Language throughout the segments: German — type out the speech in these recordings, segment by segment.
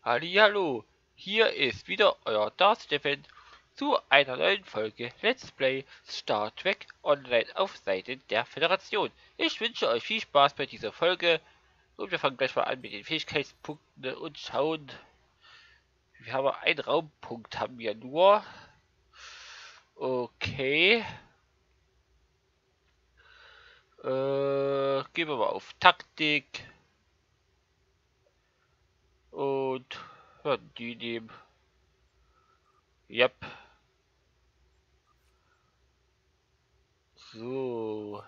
Hallihallo, hier ist wieder euer Darth Stefan zu einer neuen Folge Let's Play Star Trek Online auf Seiten der Föderation. Ich wünsche euch viel Spaß bei dieser Folge und wir fangen gleich mal an mit den Fähigkeitspunkten und schauen. Wir haben einen Raumpunkt, haben wir nur. Okay. Gehen wir mal auf Taktik und die nehmen. Yep. So.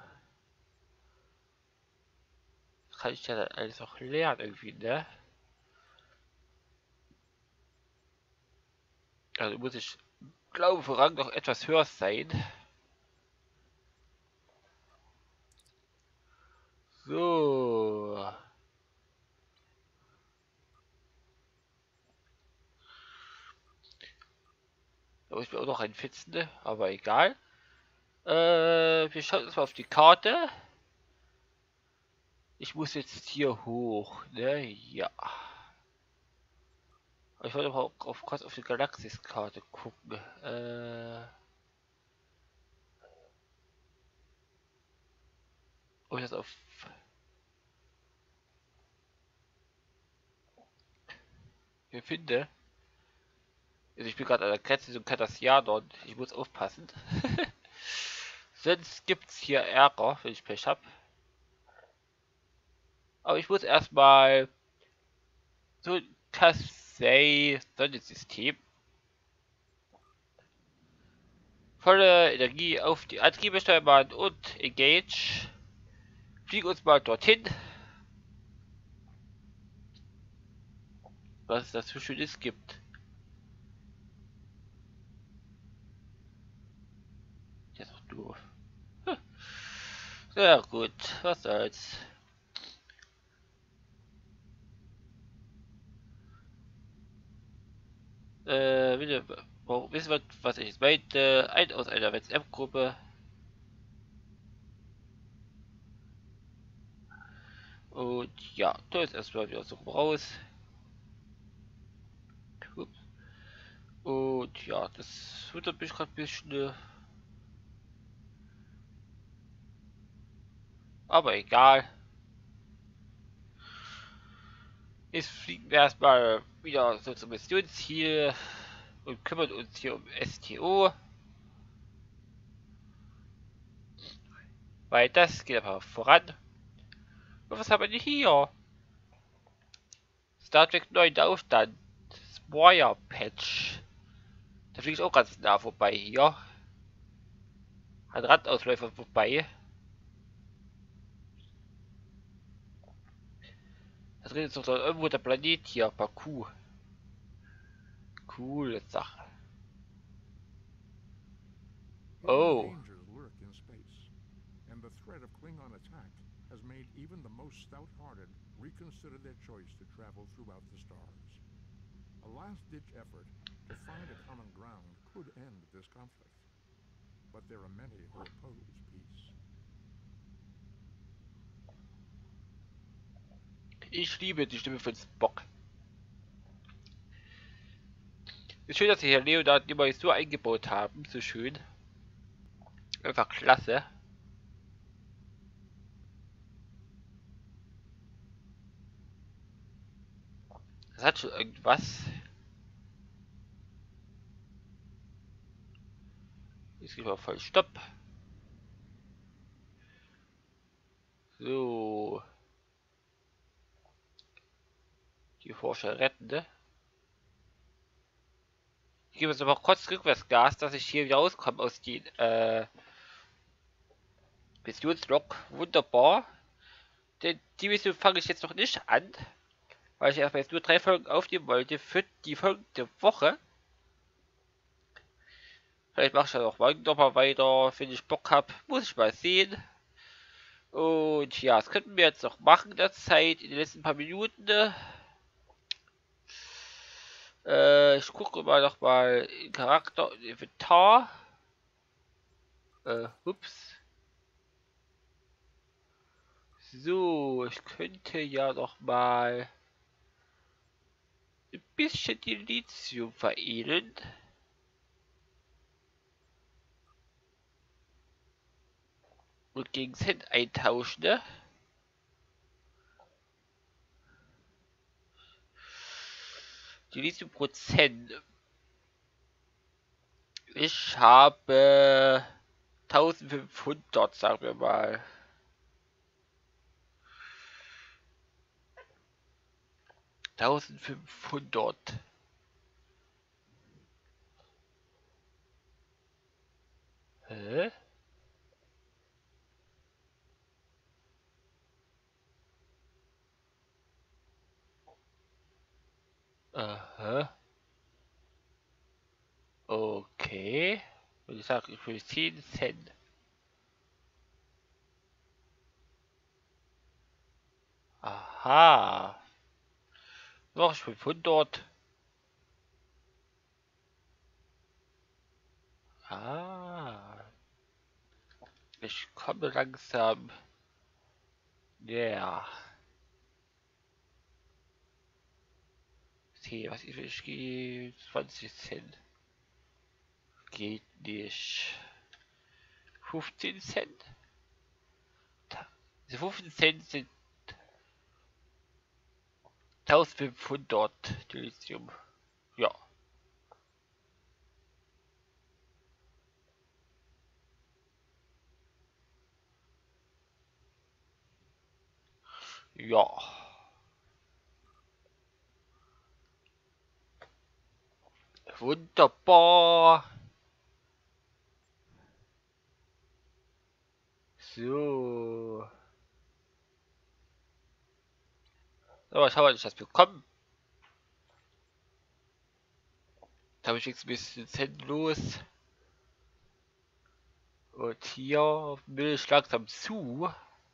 Das kann ich ja dann alles auch lernen irgendwie, ne? Also muss ich, glaube vor Rang noch etwas höher sein. So. Da muss ich mir auch noch einfitzen, ne? Aber egal. Wir schauen uns mal auf die Karte. Ich muss jetzt hier hoch, ne? Ja. Aber ich wollte mal kurz auf die Galaxis-Karte gucken. Ob ich das auf... hier finde. Also ich bin gerade an der Grenze zum Cardassianon. Ich muss aufpassen. Sonst gibt's hier Ärger, wenn ich Pech hab. Aber ich muss erstmal so Kassei Sonnensystem. Volle Energie auf die Antriebesteuerbahn und Engage. Fliegen uns mal dorthin. Was es das für Schönes gibt. Der ist doch doof. Ja gut, was soll's. Bitte, wissen wir, was ich jetzt meinte? Ein aus einer WhatsApp-Gruppe. Und ja, da ist erstmal wieder so raus. Ups. Und ja, das wundert mich gerade ein bisschen. Aber egal. Jetzt fliegen wir erstmal wieder so zum Missionsziel und kümmern uns hier um STO. Weil das geht aber voran. Und was haben wir denn hier? Star Trek 9 der Aufstand. Spoiler Patch. Da fliege ich auch ganz nah vorbei hier. An Randausläufer vorbei. Da drin ist doch irgendwo der Planet hier, Baku. Coole Sache. Oh. Dangers lurk in space, and the threat of Klingon attack has made even the most stout-hearted reconsider their choice to travel throughout the stars. A last-ditch effort to find a common ground could end this conflict, but there are many who oppose peace. Ich liebe die Stimme von Spock. Ist schön, dass sie hier Leonard immer so eingebaut haben. So schön. Einfach klasse. Das hat schon irgendwas. Jetzt geht mal voll Stopp. So. Die Forscher retten, ne? Ich gebe jetzt aber kurz Rückwärtsgas, dass ich hier wieder rauskomme aus den Missionslog. Wunderbar. Denn die Mission fange ich jetzt noch nicht an, weil ich erstmal jetzt nur 3 Folgen aufnehmen wollte für die folgende Woche. Vielleicht mache ich ja noch morgen nochmal weiter, wenn ich Bock habe. Muss ich mal sehen. Und ja, das könnten wir jetzt noch machen in der Zeit, in den letzten paar Minuten. Ich gucke mal noch mal in Charakter und Inventar. Ups. So, ich könnte ja noch mal bisschen die Lithium veredeln. Und gegen Cent eintauschen, ne? Die Lithium-Prozent. Ich habe 1500, sagen wir mal. 1500. Hä? Aha. Okay. Und ich sage, ich will 10 Cent. Aha. Noch 500. Ah. Ich komme langsam. Ja. Okay, was ich gehe 20 Cent. Geht nicht. 15 Cent? Diese 15 Cent sind 1500 Lithium. Ja. Ja. Wunderbar. So. So, schauen wir, ich das bekommen. Da habe ich jetzt ein bisschen Cent los. Und hier Milch langsam zu.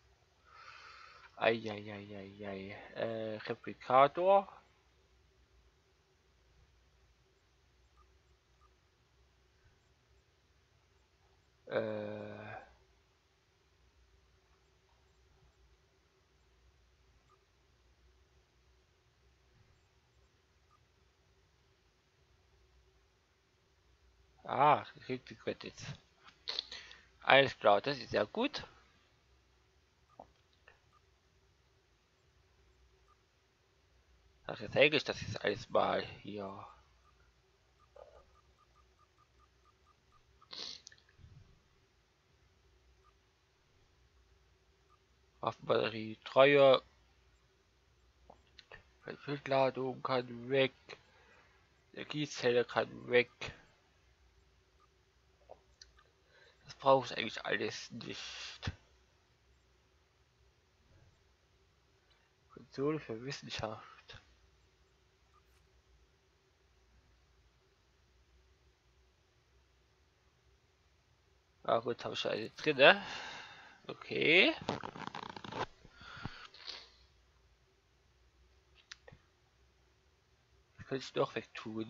Eieieiei. Replikator. Äh. Ah, kriegt die Credits. Alles klar, das ist ja gut. Ach, jetzt zeige ich das jetzt alles mal hier. Waffenbatterie, Treue. Ladung kann weg. Energiezelle kann weg. Das brauche ich eigentlich alles nicht. Konsole für Wissenschaft. Ah gut, habe ich eine drin, ne? Okay. Das könnte ich doch wegtun.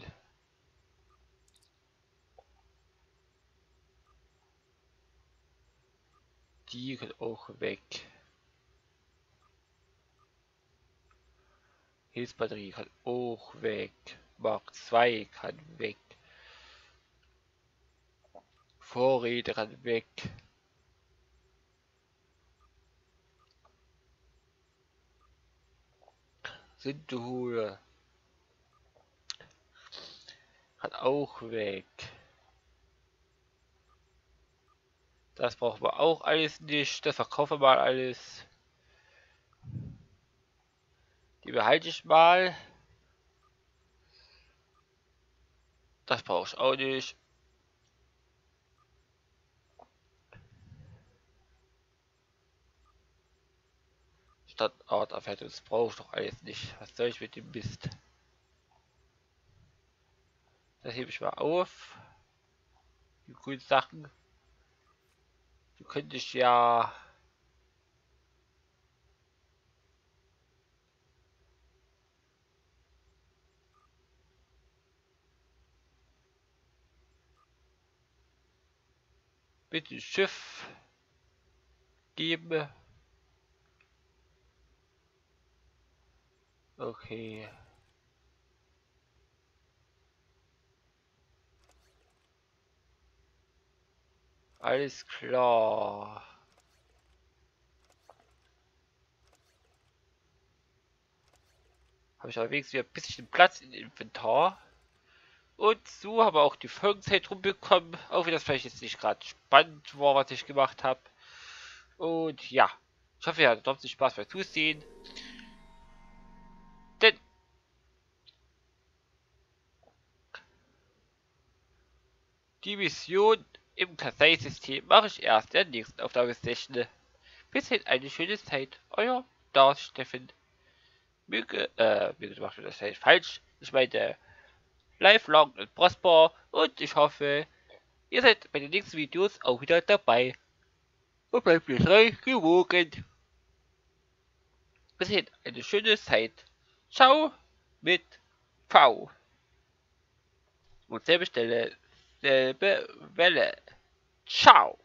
Die kann auch weg. Hilfsbatterie kann auch weg. Mark 2 kann weg. Vorräte kann weg. Sintehole kann auch weg. Das brauchen wir auch alles nicht. Das verkaufen wir mal alles. Die behalte ich mal. Das brauche ich auch nicht. Standortabfertigung, das brauche ich doch alles nicht. Was soll ich mit dem Mist? Das hebe ich mal auf. Die grünen Sachen. Die könnte ich ja. Mit dem Schiff geben. Okay. Alles klar. Habe ich allerdings wieder ein bisschen Platz im Inventar. Und so haben wir auch die Folgenzeit rumbekommen. Auch wenn das vielleicht jetzt nicht gerade spannend war, was ich gemacht habe. Und ja, ich hoffe, ihr hattet trotzdem Spaß beim Zusehen. Denn die Mission im Kasei-System mache ich erst in der nächsten Aufnahmesession. Bis dahin eine schöne Zeit. Euer Darth Steffen. Möge macht das halt falsch. Ich meine, live long and prosper. Und ich hoffe, ihr seid bei den nächsten Videos auch wieder dabei. Und bleibt mir treu gewogen. Bis dahin eine schöne Zeit. Ciao mit V. Und selbe Stelle, selbe Welle. Ciao.